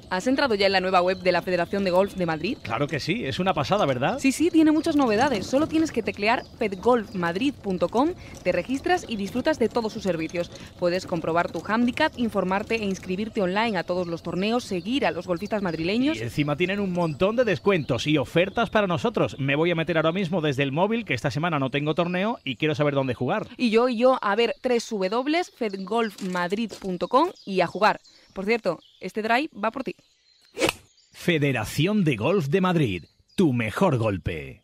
¿Has entrado ya en la nueva web de la Federación de Golf de Madrid? Claro que sí, es una pasada, ¿verdad? Sí, tiene muchas novedades. Solo tienes que teclear fedgolfmadrid.com, te registras y disfrutas de todos sus servicios. Puedes comprobar tu handicap, informarte e inscribirte online a todos los torneos, seguir a los golfistas madrileños. Y encima tienen un montón de descuentos y ofertas para nosotros. Me voy a meter ahora mismo desde el móvil, que esta semana no tengo torneo y quiero saber dónde jugar. Y yo, a ver, www.fedgolfmadrid.com y a jugar. Por cierto, este drive va por ti. Federación de Golf de Madrid, tu mejor golpe.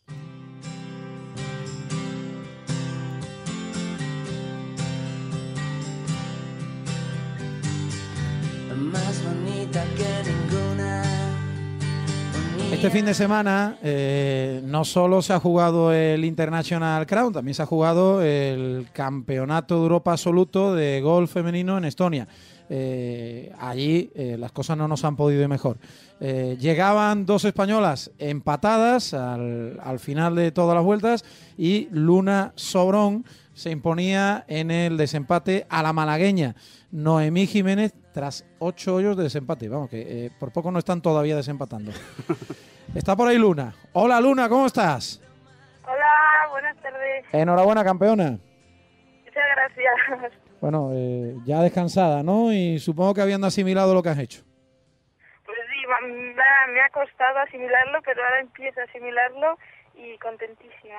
Más bonita que ninguna. Este fin de semana no solo se ha jugado el International Crown, también se ha jugado el Campeonato de Europa Absoluto de Golf Femenino en Estonia. Allí las cosas no nos han podido ir mejor. Llegaban dos españolas empatadas al final de todas las vueltas y Luna Sobrón se imponía en el desempate a la malagueña Noemí Jiménez tras 8 hoyos de desempate. Vamos, que por poco no están todavía desempatando. Está por ahí Luna. Hola Luna, ¿cómo estás? Hola, buenas tardes. Enhorabuena, campeona. Muchas gracias. Bueno, ya descansada, ¿no? Y supongo que habiendo asimilado lo que has hecho. Pues sí, me ha costado asimilarlo, pero ahora empiezo a asimilarlo y contentísima.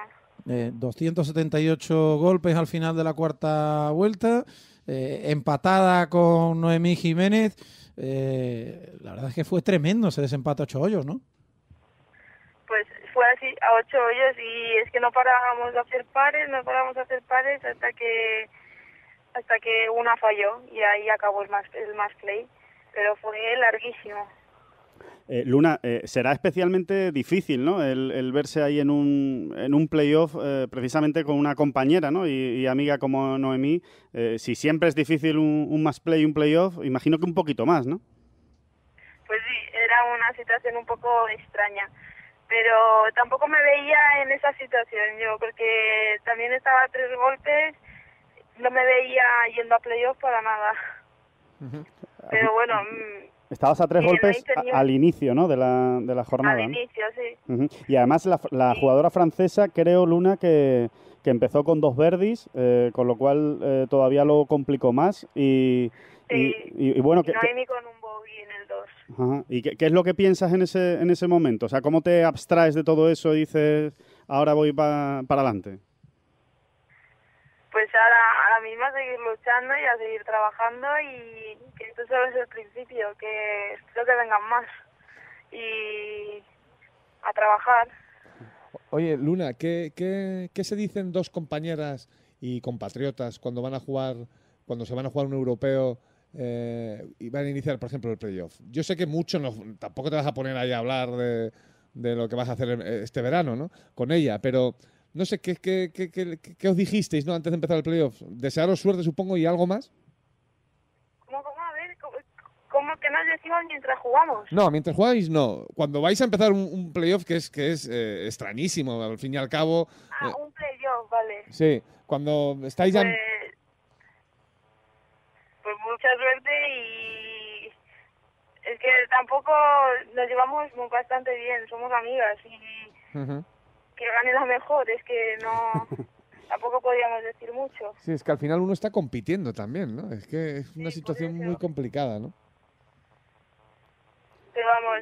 278 golpes al final de la cuarta vuelta, empatada con Noemí Jiménez. La verdad es que fue tremendo ese desempate a 8 hoyos, ¿no? Pues fue así, a 8 hoyos, y es que no parábamos de hacer pares hasta que una falló y ahí acabó el match play, pero fue larguísimo. Luna, será especialmente difícil, ¿no? El verse ahí en un playoff precisamente con una compañera, ¿no? Y amiga como Noemí. Si siempre es difícil un match play, un playoff, imagino que un poquito más, ¿no? Pues sí, era una situación un poco extraña, pero tampoco me veía en esa situación yo, porque también estaba a 3 golpes, no me veía yendo a playoff para nada. Uh-huh. Pero bueno... Estabas a 3 golpes al inicio, ¿no? de la jornada. Al inicio, ¿no? sí. Uh-huh. Y además la jugadora francesa, creo, Luna, que empezó con 2 birdies, con lo cual todavía lo complicó más. Y bueno... Noemí con un bogey en el 2. Ajá. ¿Y qué es lo que piensas en ese momento? O sea, ¿cómo te abstraes de todo eso y dices, ahora voy para adelante? Pues ahora mismo a seguir luchando y a seguir trabajando, y que esto solo es el principio, que espero que vengan más y a trabajar. Oye, Luna, ¿qué se dicen dos compañeras y compatriotas cuando se van a jugar un europeo y van a iniciar, por ejemplo, el playoff? Yo sé que mucho tampoco te vas a poner ahí a hablar de lo que vas a hacer este verano, ¿no? Con ella, pero... No sé, ¿qué os dijisteis, ¿no? Antes de empezar el playoff? Desearos suerte, supongo, y algo más. ¿Cómo? A ver, ¿cómo que nos decimos mientras jugamos? No, mientras jugáis, no. Cuando vais a empezar un playoff que es extrañísimo, al fin y al cabo... Un playoff, vale. Sí, cuando estáis ya... Pues mucha suerte, y es que tampoco nos llevamos bastante bien, somos amigas, y... Uh-huh. Que gane la mejor, es que no, tampoco podíamos decir mucho. Sí, es que al final uno está compitiendo también, ¿no? Es que es una situación muy complicada, ¿no? Pero vamos,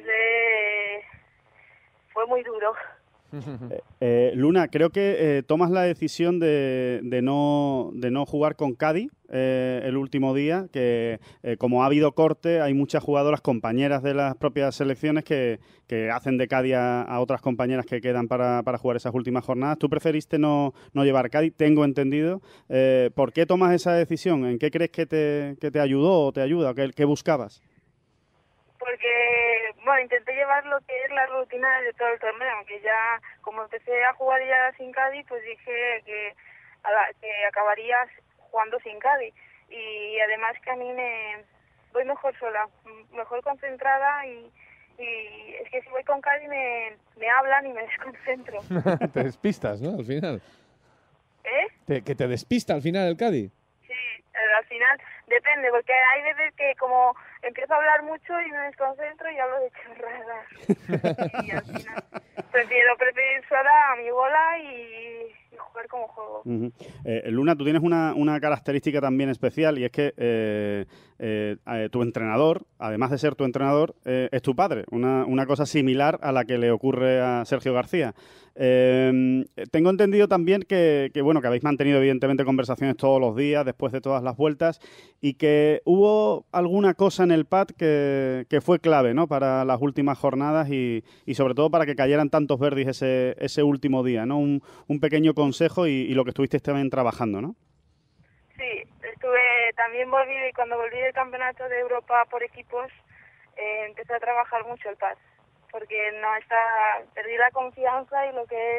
fue muy duro. Luna, creo que tomas la decisión de no jugar con Cádiz el último día, que como ha habido corte, hay muchas jugadoras, compañeras de las propias selecciones que hacen de Cádiz a otras compañeras que quedan para jugar esas últimas jornadas. Tú preferiste no llevar Cádiz, tengo entendido. ¿Por qué tomas esa decisión? ¿En qué crees que te ayudó o te ayuda? ¿Qué buscabas? Porque, bueno, intenté llevar lo que es la rutina de todo el torneo, que ya, como empecé a jugar ya sin Cádiz, pues dije que acabaría jugando sin Cádiz. Y además que a mí me voy mejor sola, mejor concentrada, y es que si voy con Cádiz me hablan y me desconcentro. Te despistas, ¿no? Al final. ¿Eh? Que te despista al final el Cádiz. Sí, Al final depende, porque hay veces que como empiezo a hablar mucho y me desconcentro y hablo de chorradas. Y al final prefiero ir sola a mi bola y jugar como juego. Luna, tú tienes una característica también especial, y es que tu entrenador, además de ser tu entrenador, es tu padre. Una cosa similar a la que le ocurre a Sergio García. Tengo entendido también que habéis mantenido evidentemente conversaciones todos los días después de todas las vueltas, y que hubo alguna cosa en el pad que fue clave, ¿no?, para las últimas jornadas y sobre todo para que cayeran tantos verdis ese último día, ¿no? Un pequeño consejo y lo que estuvisteis también trabajando, ¿no? Sí, cuando volví del campeonato de Europa por equipos, empecé a trabajar mucho el pad, porque perdí la confianza y lo que es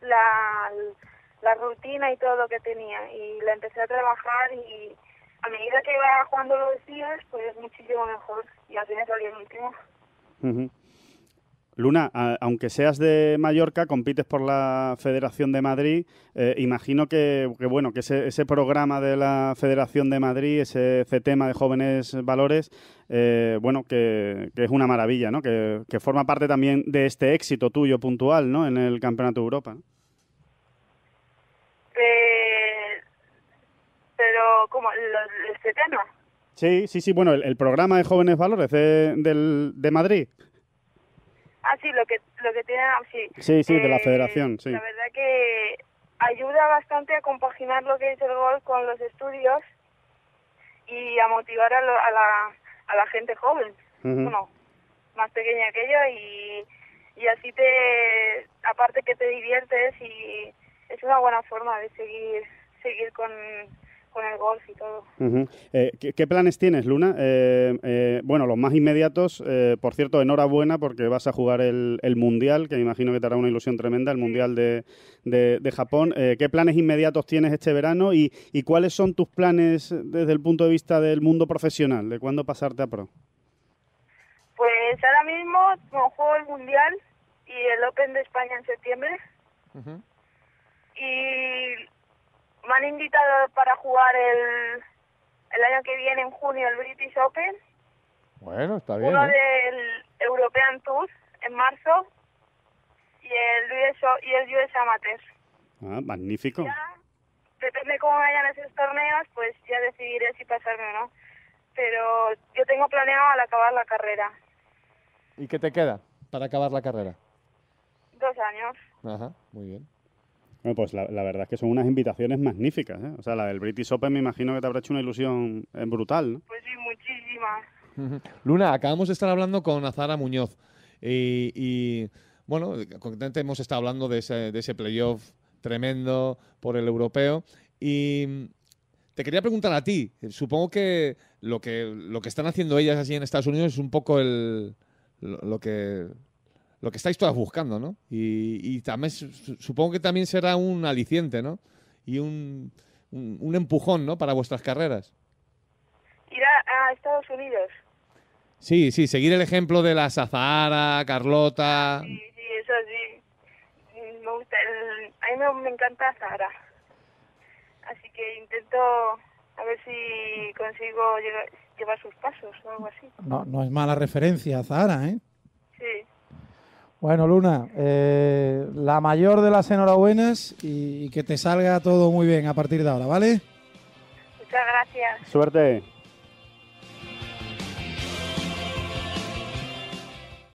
la rutina y todo lo que tenía, y la empecé a trabajar, y a medida que iba jugando los días, pues muchísimo mejor, y así me salió el último. Luna, aunque seas de Mallorca, compites por la Federación de Madrid. Imagino que ese programa de la Federación de Madrid, ese tema de Jóvenes Valores, que es una maravilla, ¿no? Que forma parte también de este éxito tuyo puntual, ¿no?, en el Campeonato de Europa. Pero, ¿cómo? ¿Este tema? Sí, bueno, el programa de Jóvenes Valores de Madrid. Sí, lo que tiene, sí. Sí, de la federación, sí. La verdad que ayuda bastante a compaginar lo que es el golf con los estudios y a motivar a la gente joven, más pequeña que yo, y así aparte que te diviertes, y es una buena forma de seguir con el golf y todo. ¿Qué planes tienes, Luna? Los más inmediatos, por cierto, enhorabuena porque vas a jugar el Mundial, que me imagino que te hará una ilusión tremenda, el Mundial de Japón. ¿Qué planes inmediatos tienes este verano y cuáles son tus planes desde el punto de vista del mundo profesional? ¿De cuándo pasarte a pro? Pues ahora mismo juego el Mundial y el Open de España en septiembre. Y me han invitado para jugar el año que viene, en junio, el British Open. Bueno, está bien. Uno del European Tour en marzo y el US Amateur. Magnífico. Ya, depende cómo vayan esos torneos, pues ya decidiré si pasarme o no. Pero yo tengo planeado al acabar la carrera. ¿Y qué te queda para acabar la carrera? 2 años. Ajá, muy bien. Bueno, pues la verdad es que son unas invitaciones magníficas, ¿eh? O sea, la del British Open me imagino que te habrá hecho una ilusión brutal, ¿no? Pues sí, muchísimas. Luna, acabamos de estar hablando con Azahara Muñoz y concretamente hemos estado hablando de ese playoff tremendo por el europeo, y te quería preguntar a ti. Supongo que lo que están haciendo ellas así en Estados Unidos es un poco lo que estáis todas buscando, ¿no? Y también supongo que también será un aliciente, ¿no? Y un empujón, ¿no?, para vuestras carreras. Ir a Estados Unidos. Sí, seguir el ejemplo de las Azahara, Carlota. Sí, eso sí. Me gusta. A mí me encanta Azahara. Así que intento a ver si consigo llevar sus pasos o algo así. No es mala referencia, Azahara, ¿eh? Sí. Bueno, Luna, la mayor de las enhorabuenas y que te salga todo muy bien a partir de ahora, ¿vale? Muchas gracias. Suerte.